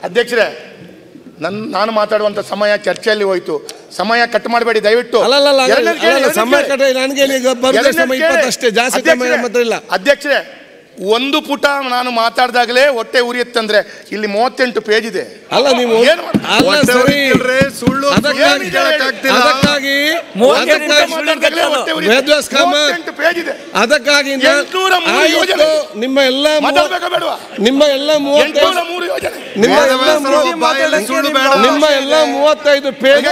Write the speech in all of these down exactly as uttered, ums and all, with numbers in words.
ಅಧ್ಯಕ್ಷರೇ, ನನ್ನ ನಾನು ಮಾತಾಡುವಂತ ಸಮಯ ಚರ್ಚೆಯಲ್ಲಿ ಹೋಯ್ತು. ಸಮಯ ಕಟ್ ಮಾಡಬೇಡಿ ದಯವಿಟ್ಟು. ಅಧ್ಯಕ್ಷರೇ, ಒಂದು ಪುಟ ನಾನು ಮಾತಾಡಿದಾಗಲೇ ಹೊಟ್ಟೆ ಉರಿಯುತ್ತಂದ್ರೆ ಇಲ್ಲಿ ಮೂವತ್ತೆಂಟು ಪೇಜ್ ಇದೆ. ಅಲ್ಲ ನೀವು ಸುಳ್ಳು ಅದಕ್ಕಾಗಿ ನಿಮ್ಮ ಎಲ್ಲ ನಿಮ್ಮ ಎಲ್ಲ ನಿಮ್ಮ ಎಲ್ಲ ಮೂವತ್ತೈದು ಪೇಜ್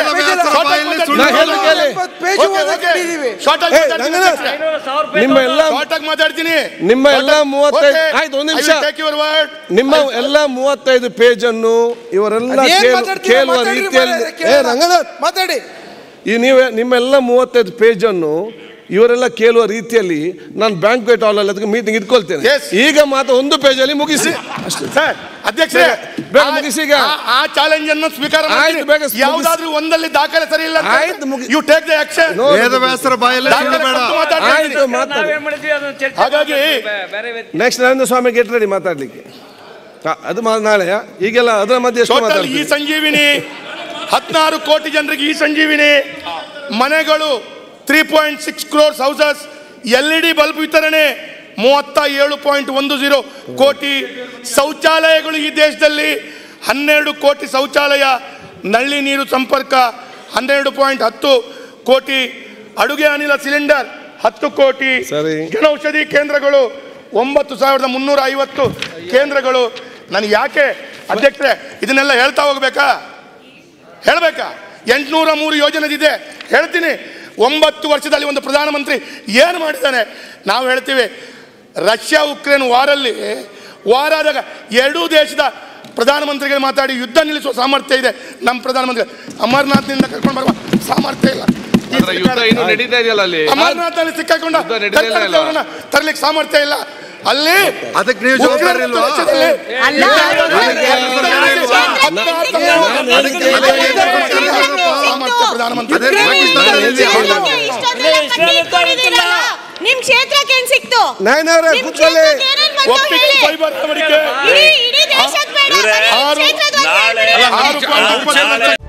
ನಿಮ್ಮ ಎಲ್ಲ ಮಾತಾಡ್ತೀನಿ ನಿಮ್ಮ ಎಲ್ಲ ಮೂವತ್ತೈದು ಆಯ್ತು ಒಂದು ನಿಮಿಷ ನಿಮ್ಮ ಎಲ್ಲ ಮೂವತ್ತೈದು ಪೇಜ್ ಅನ್ನು ಇವರೆಲ್ಲ ಕೇಳುವ ರೀತಿಯಲ್ಲಿ ರಂಗನಾಥ್ ಮಾತಾಡಿ ಈ ನೀವು ನಿಮ್ಮೆಲ್ಲ ಮೂವತ್ತೈದು ಪೇಜ್ ಅನ್ನು ಇವರೆಲ್ಲ ಕೇಳುವ ರೀತಿಯಲ್ಲಿ ನಾನು ಬ್ಯಾಂಕ್ವೆಟ್ ಹಾಲ್ ಅಲ್ಲಿ ಅದಕ್ಕೆ ಮೀಟಿಂಗ್ ಇಟ್ಕೊಳ್ತೇನೆ. ಈಗ ಮಾತ್ರ ಒಂದು ಪೇಜ್ ಅಲ್ಲಿ ಮುಗಿಸಿ ಅಧ್ಯಕ್ಷರೇ, ಬೇಗ ಮುಗಿಸಿ. ಈಗ ಆ ಚಾಲೆಂಜ್ ಅನ್ನು ಸ್ವೀಕಾರ ಮಾಡಿ. ಯಾವುದಾದ್ರೂ ಒಂದಲ್ಲಿ ದಾಖಲೆ ಸರಿ ಇಲ್ಲ ಯು ಟೇಕ್ ದ ಆಕ್ಷನ್. ವೇದವ್ಯಾಸರ ಬಾಯಲ್ಲಿ ಆಯ್ತು ಮಾತಾಡಿ. ಹಾಗಾಗಿ next Narendra Swamy get ready ಮಾತಾಡ್ಲಿಕ್ಕೆ. ಅದು ನಾಳೆ ಈಗೆಲ್ಲ ಅದರ ಮಧ್ಯೆ ಈ ಸಂಜೀವಿನಿ ಹದಿನಾರು ಕೋಟಿ ಜನರಿಗೆ ಈ ಸಂಜೀವಿನಿ ಮನೆಗಳು three point six crores houses, L E D bulb ವಿತರಣೆ ಮೂವತ್ತ ಏಳು ಪಾಯಿಂಟ್ ಒಂದು ಜೀರೋ ಕೋಟಿ, ಶೌಚಾಲಯಗಳು ಈ ದೇಶದಲ್ಲಿ ಹನ್ನೆರಡು ಕೋಟಿ ಶೌಚಾಲಯ, ನಲ್ಲಿ ನೀರು ಸಂಪರ್ಕ ಹನ್ನೆರಡು ಪಾಯಿಂಟ್ ಹತ್ತು ಕೋಟಿ, ಅಡುಗೆ ಅನಿಲ ಸಿಲಿಂಡರ್ ಹತ್ತು ಕೋಟಿ, ಜನೌಷಧಿ ಕೇಂದ್ರಗಳು ಒಂಬತ್ತು ಸಾವಿರದ ಮುನ್ನೂರ ಐವತ್ತು ಕೇಂದ್ರಗಳು. ನಾನು ಯಾಕೆ ಅಧ್ಯಕ್ಷರೇ ಇದನ್ನೆಲ್ಲ ಹೇಳ್ತಾ ಹೋಗ್ಬೇಕಾ ಹೇಳ್ಬೇಕಾ? ಎಂಟುನೂರ ಮೂರು ಯೋಜನೆ ಇದೆ ಹೇಳ್ತೀನಿ. ಒಂಬತ್ತು ವರ್ಷದಲ್ಲಿ ಒಂದು ಪ್ರಧಾನಮಂತ್ರಿ ಏನು ಮಾಡಿದ್ದಾನೆ? ನಾವು ಹೇಳ್ತೀವಿ ರಷ್ಯಾ ಉಕ್ರೇನ್ ವಾರಲ್ಲಿ ವಾರ ಆದಾಗ ಎರಡೂ ದೇಶದ ಪ್ರಧಾನಮಂತ್ರಿಗಳು ಮಾತಾಡಿ ಯುದ್ಧ ನಿಲ್ಲಿಸುವ ಸಾಮರ್ಥ್ಯ ಇದೆ ನಮ್ಮ ಪ್ರಧಾನಮಂತ್ರಿ. ಅಮರನಾಥ್ನಿಂದ ಕರ್ಕೊಂಡು ಬರುವ ಸಾಮರ್ಥ್ಯ ಇಲ್ಲ. ಅಮರನಾಥ್ನಲ್ಲಿ ಸಿಕ್ಕಾಕೊಂಡ ತರಲಿಕ್ಕೆ ಸಾಮರ್ಥ್ಯ ಇಲ್ಲ. ಅಲ್ಲಿ ಅದಕ್ಕೆ ನೀವು ಜವಾಬ್ದಾರಿ ಇಲ್ವಾ? ನಿಮ್ ಕ್ಷೇತ್ರಕ್ಕೆ ಏನ್ ಸಿಕ್ತು? ಫೈಬರ್